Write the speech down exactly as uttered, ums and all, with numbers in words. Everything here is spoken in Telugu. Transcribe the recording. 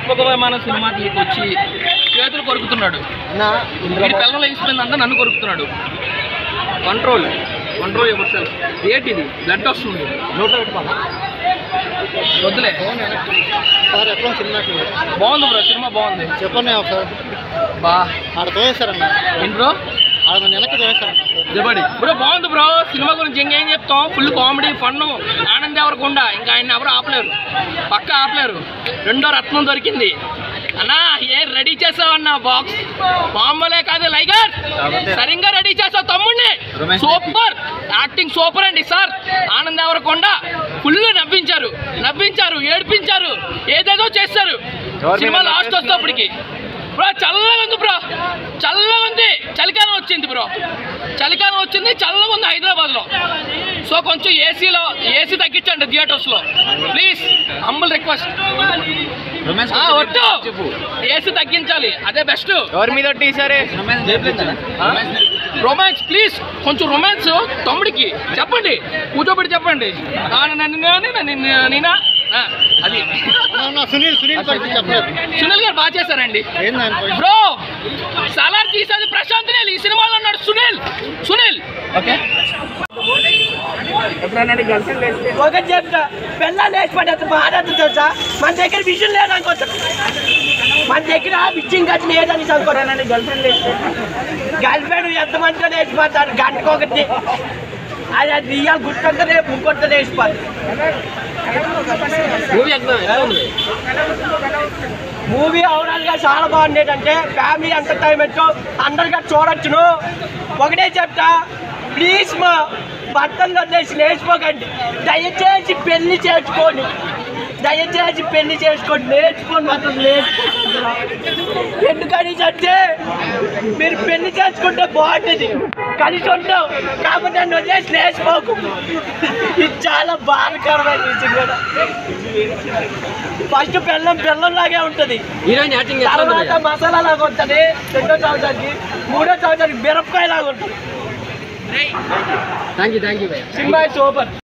పుష్పక విమానం సినిమా వచ్చి చేతులు కొరుకుతున్నాడు. వీడి పిల్లలు లేచిపోయిందంతా నన్ను కొరుకుతున్నాడు. Control control yourself. ఏంటిది బ్లడ్ వస్తుంది వద్దులే. బాగుంది బ్రో, సినిమా బాగుంది. చెప్పండి ఒకసారి. బా ఆడ తోయేస్తారన్న. ఏంటి బ్రో? ఆడ వెనక్కి తోయేస్తారన్న. బ్రో బాగుంది బ్రో, సినిమా గురించి ఇంకేం చెప్తాం. ఫుల్ కామెడీ ఫన్, ఆనంద్ ఎవరకుండా ఇంకా ఆయన ఎవరు ఆపలేరు, పక్క ఆపలేరు. రెండో రత్నం దొరికింది అన్నా. ఏం రెడీ చేసావన్నా బాక్స్? మామూలే కాదు లైగర్, సరిగ్గా రెడీ చేసావు తమ్ముడిని. సూపర్ యాక్టింగ్, సూపర్ అండి సార్. ఆనంద్ ఎవరకుండా ఫుల్ నవ్వించారు, నవ్వించారు, ఏడిపించారు, ఏదేదో చేస్తారు. సినిమా లాస్ట్ వస్తేప్పటికి బ్రో చల్లగా ఉంది బ్రో, చల్లగా ఉంది. చలికాలం వచ్చింది బ్రో, చలికాలం వచ్చింది, చల్లగా ఉంది హైదరాబాద్లో. సో కొంచెం ఏసీలో ఏసీ తగ్గించండి థియేటర్స్లో ప్లీజ్, హంబుల్ రిక్వెస్ట్. వద్దు, ఏసీ తగ్గించాలి, అదే బెస్ట్. ఎవరి మీద సరే రొమాన్స్ ప్లీజ్, కొంచెం రొమాన్స్ తమ్ముడికి చెప్పండి, కూర్చోబెట్టి చెప్పండి. నేనా అది సునీల్ సునీల్ చెప్పలేదు. సునీల్ గారు బాగా చేశారండి బ్రో. సలార్ తీసేది ప్రశాంత్ నీల్, ఈ సినిమాలో ఉన్నాడు సునీల్. సునీల్ ఓకే ఒకటి చెప్తా, పిల్లలు వేసి పడ్డ బాధ తెలుసా. మన దగ్గర విషయం లేదనుకోవచ్చు, మన దగ్గర విషయం కట్టి లేదని చదువుకోరానండి. గర్ల్ ఫ్రెండ్ వేస్తే గర్ల్ ఫ్రెండ్ ఎంతమందితో వేసిపోతారు గంటకు ఒకటి. అది అది రియల్ గుర్తుంటే ముగ్గురితో వేసిపోతారు. మూవీ ఓవరాల్ గా చాలా బాగుండేదంటే ఫ్యామిలీ ఎంటర్టైన్మెంట్ అందరిగా చూడొచ్చును. ఒకటే చెప్తా, ప్లీజ్ మా భర్తలు వదిలేసి లేచిపోకండి. దయచేసి పెళ్లి చేసుకోండి, దయచేసి పెళ్లి చేసుకోండి, నేర్చుకోండి మాత్రం నేర్చుకోండి. ఎందుకని అంటే మీరు పెళ్లి చేసుకుంటే బాగుంటుంది, కలిసి ఉంటాం. కాబట్టి నన్ను వదిలేసి లేచిపోకు. ఇది చాలా బాధాకరమైన విషయం కూడా. ఫస్ట్ బెల్లం బెల్లంలాగే ఉంటుంది, తర్వాత మసాలా లాగా ఉంటుంది, రెండో సంవత్సరానికి మూడో సంవత్సరానికి మిరపకాయ లాగా ఉంటుంది. థ్యాంక్ యూ థ్యాంక్ యూ సినిమా సూపర్.